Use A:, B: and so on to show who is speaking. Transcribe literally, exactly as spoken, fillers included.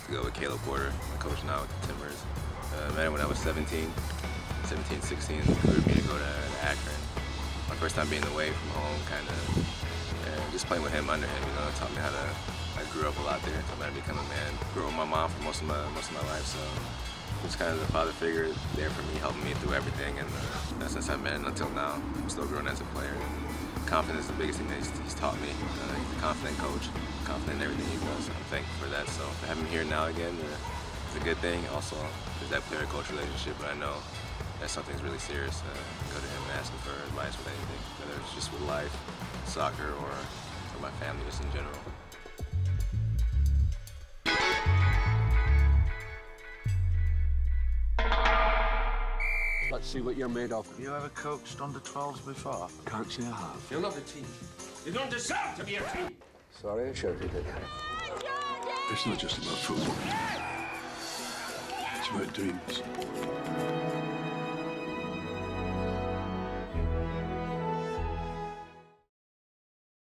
A: to go with Caleb Porter, my coach now with the Timbers. Uh, I met him when I was seventeen, seventeen, sixteen, he recruited me to go to Akron. My first time being away from home, kind of, and just playing with him under him, you know, taught me how to, I grew up a lot there, taught me how to become a man. Grew up with my mom for most of my, most of my life, so just kind of the father figure there for me, helping me through everything, and uh, since I met him until now, I'm still growing as a player. And confidence is the biggest thing that he's, he's taught me. Uh, he's a confident coach, confident in everything he does, and I'm thankful for that. So to have him here now again, uh, it's a good thing. Also, there's that player-coach relationship, but I know that something's really serious. Uh, go to him and ask him for advice with anything, whether it's just with life, soccer, or, or my family just in general.
B: Let's see what you're made of.
C: Have you ever coached under twelves before?
B: Can't say I have.
D: You're not a team. You don't deserve to be a team.
B: Sorry, I shouted it.
E: It's not just about football. It's about dreams.